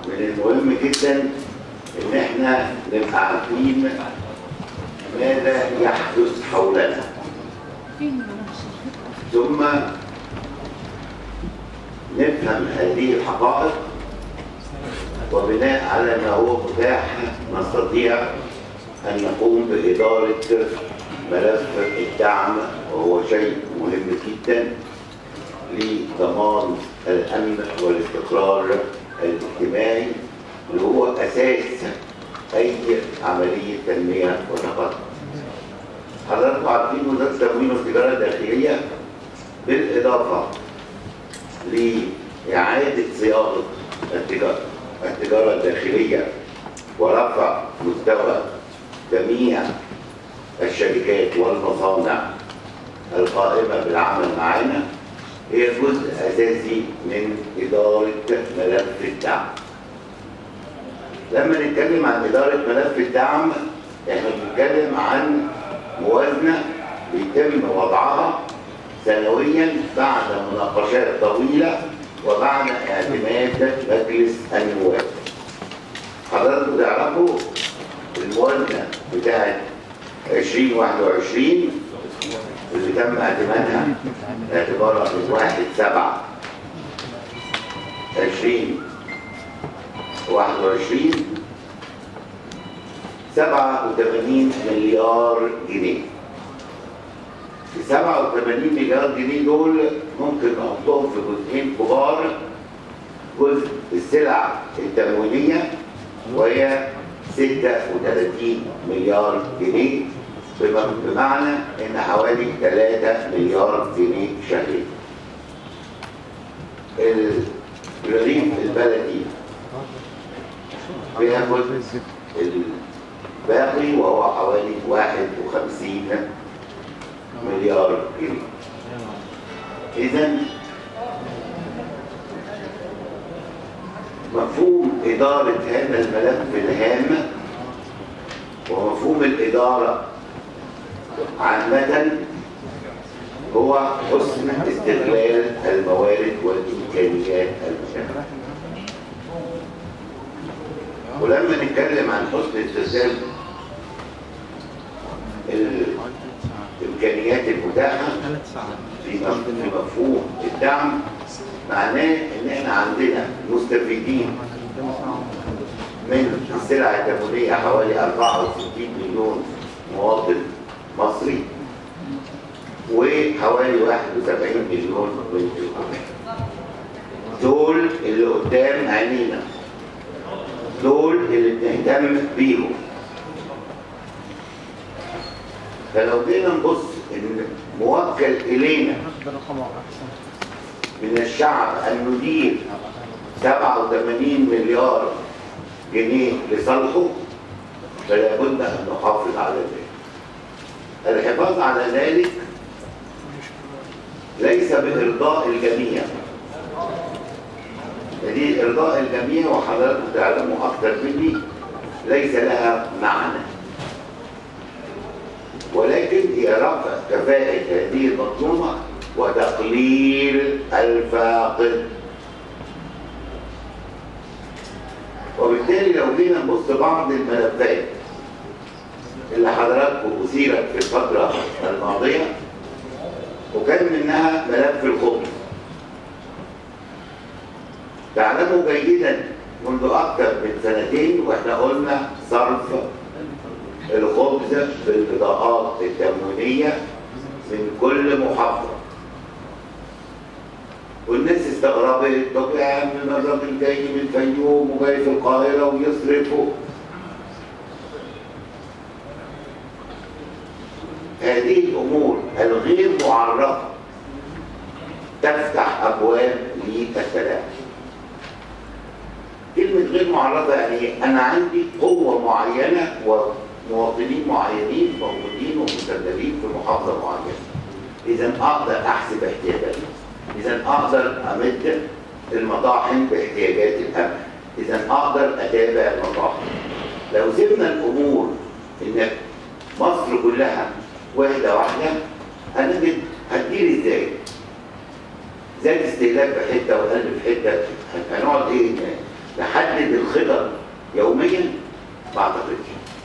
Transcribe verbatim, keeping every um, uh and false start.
من المهم جدا ان احنا نبقى عارفين ماذا يحدث حولنا، ثم نفهم هذه الحقائق، وبناء على ما هو متاح نستطيع ان نقوم باداره ملف الدعم، وهو شيء مهم جدا لضمان الامن والاستقرار الاجتماعي اللي هو اساس اي عمليه تنميه وتقدم. حضراتكم عارفين وزاره التموين والتجاره الداخليه بالاضافه لاعاده صياغه التجاره التجاره الداخليه ورفع مستوى جميع الشركات والمصانع القائمه بالعمل معنا، هي جزء اساسي من اداره ملف الدعم. لما نتكلم عن اداره ملف الدعم احنا بنتكلم عن موازنه بيتم وضعها سنويا بعد مناقشات طويله وبعد اعتماد مجلس النواب. حضراتكم تعرفوا الموازنه بتاعت ألفين وواحد وعشرين اللي تم اعتمادها اعتبارها من واحد سبعة ألفين وواحد وعشرين سبعة وثمانين مليار جنيه. ال سبعة وثمانين مليار جنيه دول ممكن نحطهم في جزئين كبار. جزء السلع التموينيه وهي ستة وثلاثين مليار جنيه، بمعنى ان حوالي ثلاثة مليار جنيه شهريا. الرغيف البلدي بياخد الباقي وهو حوالي واحد وخمسين مليار جنيه. اذا مفهوم اداره هذا الملف الهام ومفهوم الاداره عامة هو حسن استغلال الموارد والإمكانيات المتاحة. ولما نتكلم عن حسن استغلال الإمكانيات المتاحة في مفهوم الدعم، معناه إن إحنا عندنا مستفيدين من السلع التموينية حوالي أربعة وستين مليون مواطن مصري، وحوالي واحد وسبعين مليون من الحكومة. دول اللي قدام عينينا، دول اللي بنهتم بيهم. فلو جينا نبص ان موكل الينا من الشعب ان ندير سبعة وثمانين مليار جنيه لصالحه، فلا بد ان نحافظ على ذلك. الحفاظ على ذلك ليس بإرضاء الجميع، دي إرضاء الجميع وحضراتكم تعلموا أكثر مني ليس لها معنى، ولكن هي رفع كفاءة هذه المنظومة وتقليل الفاقد. وبالتالي لو جينا نبص بعض الملفات اللي حضراتكم أثيرت في الفترة الماضية، وكان منها ملف الخبز. تعلموا جيدا منذ أكثر من سنتين واحنا قلنا صرف الخبز بالبطاقات التموينية من كل محافظة، والناس استغربت، طب يا عم الراجل جاي من الفيوم وجاي في القاهرة ويصرفه. هذه الأمور الغير معرفة تفتح أبواب للتلاعب. كلمة غير معرفة يعني أنا عندي قوة معينة ومواطنين معينين موجودين ومسجلين في محافظة معينة، إذا أقدر أحسب احتياجاتي، إذا أقدر أمد المطاحن باحتياجات الأمن، إذا أقدر أتابع المطاحن. لو سيبنا الأمور إن مصر كلها واحدة واحدة، هنجد هتدير ازاي؟ زاد استهلاك في حتة وقل في حتة، هنقعد ايه؟ تحدد الخطط يوميا؟ ما اعتقدش.